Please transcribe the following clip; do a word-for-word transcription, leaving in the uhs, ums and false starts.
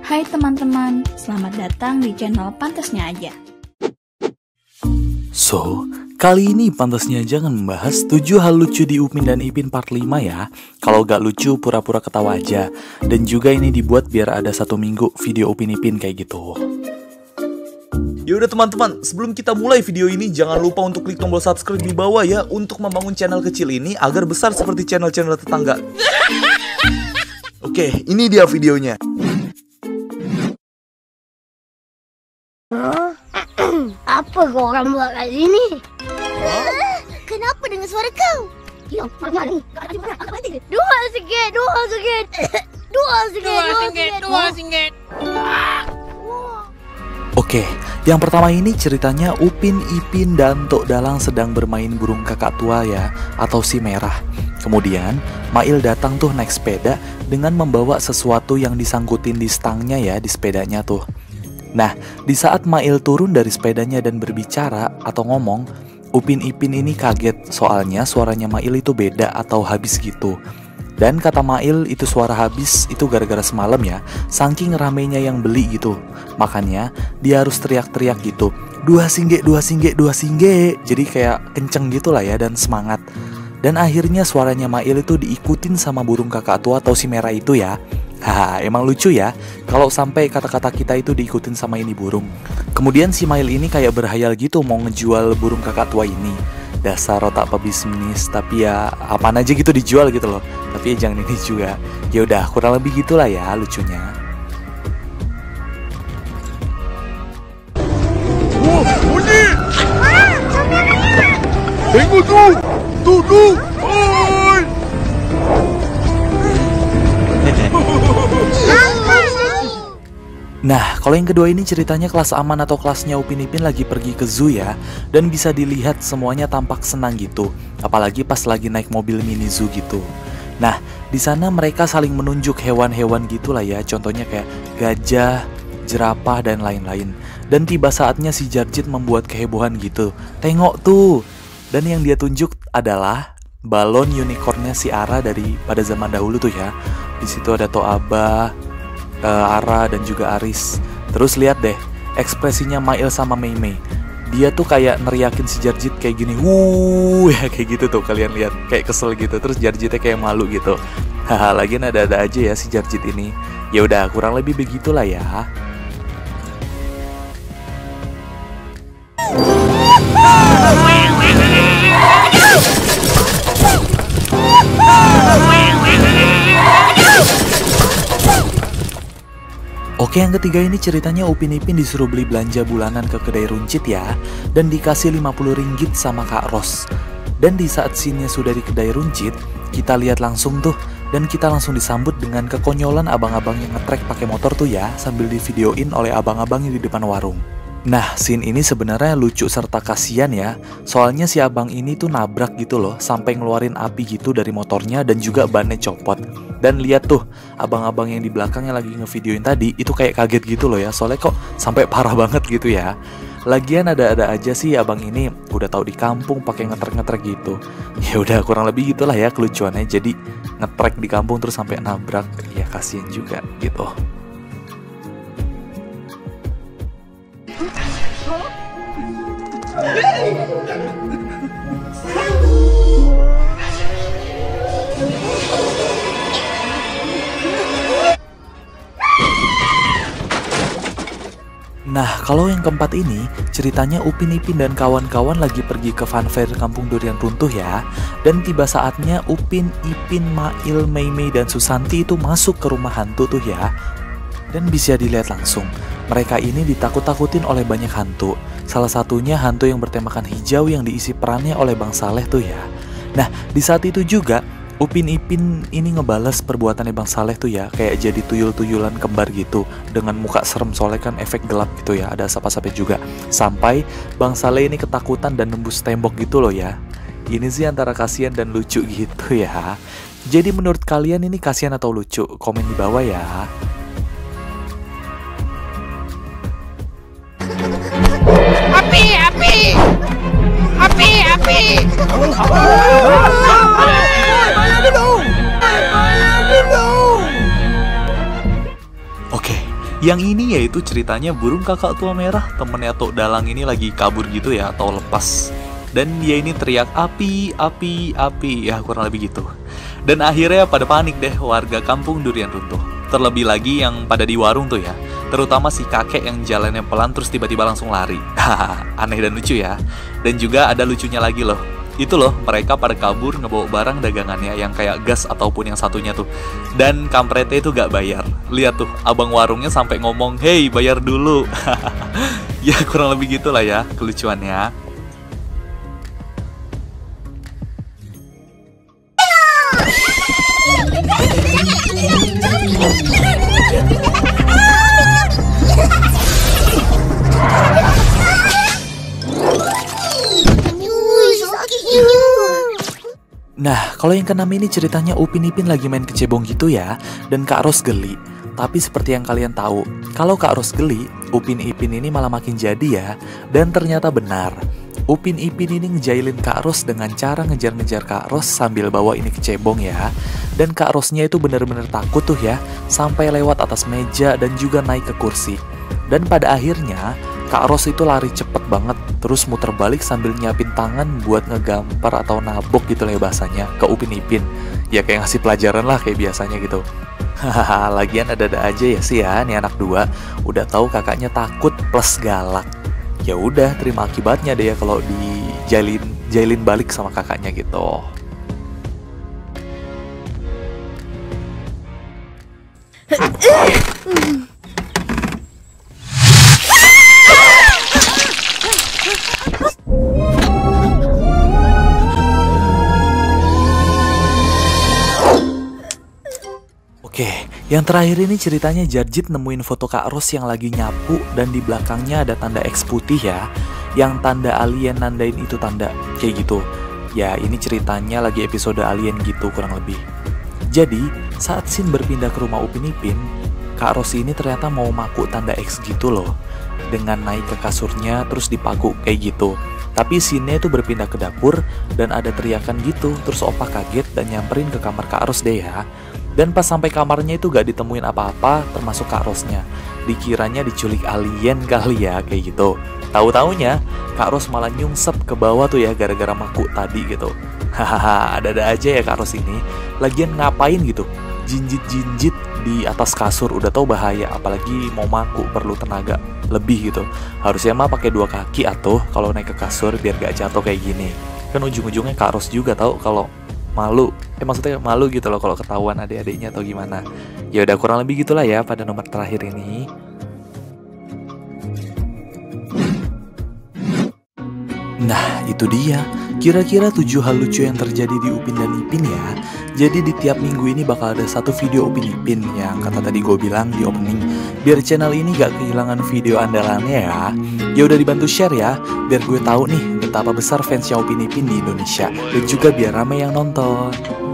Hai teman-teman, selamat datang di channel Pantasnya Aja. So, kali ini Pantasnya Aja akan membahas tujuh hal lucu di Upin dan Ipin part lima ya. Kalau gak lucu, pura-pura ketawa aja. Dan juga ini dibuat biar ada satu minggu video Upin Ipin kayak gitu. Yaudah teman-teman, sebelum kita mulai video ini, jangan lupa untuk klik tombol subscribe di bawah ya, untuk membangun channel kecil ini agar besar seperti channel-channel tetangga. Oke, ini dia videonya. Apa kau orang buat kat sini? Kenapa dengan suara kau? Yang mana ni? Dua sikit, dua sikit. Dua sikit, dua sikit, dua sikit. Oke, yang pertama ini ceritanya Upin, Ipin, dan Tok Dalang sedang bermain burung kakak tua ya, atau si merah. Kemudian, Mail datang tuh naik sepeda dengan membawa sesuatu yang disangkutin di stangnya ya, di sepedanya tuh. Nah, di saat Mail turun dari sepedanya dan berbicara atau ngomong, Upin Ipin ini kaget soalnya suaranya Mail itu beda atau habis gitu. Dan kata Mail itu suara habis itu gara-gara semalam ya, saking ramenya yang beli gitu. Makanya dia harus teriak-teriak gitu, dua singgek, dua singgek, dua singgek. Jadi kayak kenceng gitu lah ya dan semangat. Dan akhirnya suaranya Mail itu diikutin sama burung kakak tua atau si merah itu ya. Haha, emang lucu ya kalau sampai kata-kata kita itu diikutin sama ini burung. Kemudian si Mail ini kayak berhayal gitu mau ngejual burung kakak tua ini. Dasar otak pebisnis, tapi ya apaan aja gitu dijual gitu loh. Tapi ya jangan ini juga. Ya udah, kurang lebih gitulah ya lucunya. Wow, bunyi! Tengok tuh! Tuh, tuh! Oi! Nah, kalau yang kedua ini ceritanya kelas aman atau kelasnya Upin Ipin lagi pergi ke zoo ya. Dan bisa dilihat semuanya tampak senang gitu. Apalagi pas lagi naik mobil mini zoo gitu. Nah, di sana mereka saling menunjuk hewan-hewan gitulah ya. Contohnya kayak gajah, jerapah, dan lain-lain. Dan tiba saatnya si Jarjit membuat kehebohan gitu. Tengok tuh! Dan yang dia tunjuk adalah balon unicornnya si Ara dari pada zaman dahulu tuh ya. Di situ ada Toaba, Uh, Ara dan juga Aris. Terus lihat deh ekspresinya Mail sama Mei Mei. Dia tuh kayak neriakin si Jarjit kayak gini, wuh ya kayak gitu tuh, kalian lihat kayak kesel gitu. Terus Jarjitnya kayak malu gitu. Haha, lagian ada-ada aja ya si Jarjit ini. Ya udah, kurang lebih begitulah ya. Oke, yang ketiga ini ceritanya Upin Ipin disuruh beli belanja bulanan ke kedai runcit ya. Dan dikasih lima puluh ringgit sama Kak Ros. Dan di saat scene-nya sudah di kedai runcit, kita lihat langsung tuh. Dan kita langsung disambut dengan kekonyolan abang-abang yang ngetrek pakai motor tuh ya, sambil divideoin oleh abang-abang yang di depan warung. Nah, scene ini sebenarnya lucu serta kasihan ya. Soalnya si abang ini tuh nabrak gitu loh, sampai ngeluarin api gitu dari motornya dan juga bannya copot. Dan lihat tuh, abang-abang yang di belakangnya lagi ngevideoin tadi itu kayak kaget gitu loh ya. Soalnya kok sampai parah banget gitu ya. Lagian ada-ada aja sih abang ini udah tahu di kampung pakai ngetrek-ngetrek gitu. Ya udah, kurang lebih gitulah ya kelucuannya. Jadi ngetrek di kampung terus sampai nabrak, ya kasihan juga gitu. Nah, kalau yang keempat ini, ceritanya Upin Ipin dan kawan-kawan lagi pergi ke funfair Kampung Durian Runtuh ya. Dan tiba saatnya Upin, Ipin, Mail, Mei Mei, dan Susanti itu masuk ke rumah hantu tuh ya. Dan bisa dilihat langsung, mereka ini ditakut-takutin oleh banyak hantu. Salah satunya hantu yang bertemakan hijau yang diisi perannya oleh Bang Saleh tuh ya. Nah, di saat itu juga Upin Ipin ini ngebales perbuatannya Bang Saleh tuh ya, kayak jadi tuyul-tuyulan kembar gitu dengan muka serem soalnya kan efek gelap gitu ya, ada asap-asapnya juga. Sampai Bang Saleh ini ketakutan dan nembus tembok gitu loh ya. Ini sih antara kasihan dan lucu gitu ya. Jadi menurut kalian ini kasihan atau lucu? Komen di bawah ya. Api, api, api, api. Yang ini yaitu ceritanya burung kakak tua merah, temennya Tok Dalang ini lagi kabur gitu ya, atau lepas. Dan dia ini teriak api, api, api, ya kurang lebih gitu. Dan akhirnya pada panik deh warga kampung Durian Runtuh. Terlebih lagi yang pada di warung tuh ya, terutama si kakek yang jalannya pelan terus tiba-tiba langsung lari. Aneh dan lucu ya. Dan juga ada lucunya lagi loh. Itu loh, mereka pada kabur ngebawa barang dagangannya yang kayak gas ataupun yang satunya tuh. Dan kampretnya itu gak bayar. Lihat tuh, abang warungnya sampai ngomong, "Hey, bayar dulu." Ya kurang lebih gitulah ya kelucuannya. Nah, kalau yang keenam ini ceritanya Upin Ipin lagi main kecebong gitu ya, dan Kak Ros geli. Tapi seperti yang kalian tahu, kalau Kak Ros geli, Upin Ipin ini malah makin jadi ya. Dan ternyata benar, Upin Ipin ini ngejailin Kak Ros dengan cara ngejar-ngejar Kak Ros sambil bawa ini kecebong ya. Dan Kak Rosnya itu bener-bener takut tuh ya, sampai lewat atas meja dan juga naik ke kursi. Dan pada akhirnya, Kak Ros itu lari cepet banget, terus muter balik sambil nyiapin tangan buat ngegampar atau nabok gitu lah ya bahasanya ke Upin Ipin. Ya kayak ngasih pelajaran lah kayak biasanya gitu. Hahaha, lagian ada-ada aja ya sih ya nih anak dua. Udah tahu kakaknya takut plus galak. Ya udah terima akibatnya deh ya kalau dijalin jailin balik sama kakaknya gitu. Oke, yang terakhir ini ceritanya Jarjit nemuin foto Kak Ros yang lagi nyapu dan di belakangnya ada tanda X putih ya. Yang tanda alien nandain itu tanda, kayak gitu. Ya ini ceritanya lagi episode alien gitu kurang lebih. Jadi, saat Shin berpindah ke rumah Upin Ipin, Kak Ros ini ternyata mau maku tanda X gitu loh. Dengan naik ke kasurnya terus dipaku kayak gitu. Tapi Shin-nya itu berpindah ke dapur dan ada teriakan gitu. Terus Opa kaget dan nyamperin ke kamar Kak Ros deh ya. Dan pas sampai kamarnya itu gak ditemuin apa-apa termasuk Kak Rosnya. Dikiranya diculik alien kali ya kayak gitu. Tahu-taunya Kak Ros malah nyungsep ke bawah tuh ya gara-gara maku tadi gitu. Hahaha, ada-ada aja ya Kak Ros ini. Lagian ngapain gitu? Jinjit-jinjit di atas kasur, udah tahu bahaya, apalagi mau maku perlu tenaga lebih gitu. Harusnya mah pakai dua kaki atau kalau naik ke kasur biar gak jatuh kayak gini. Kan ujung-ujungnya Kak Ros juga tahu kalau malu, eh maksudnya malu gitu loh kalau ketahuan adik-adiknya atau gimana. Ya udah kurang lebih gitulah ya pada nomor terakhir ini. Nah itu dia, kira-kira tujuh hal lucu yang terjadi di Upin dan Ipin ya. Jadi di tiap minggu ini bakal ada satu video Upin Ipin yang kata tadi gue bilang di opening, biar channel ini gak kehilangan video andalannya ya. Ya udah dibantu share ya, biar gue tahu nih betapa besar fansnya Upin Ipin di Indonesia, dan juga biar rame yang nonton.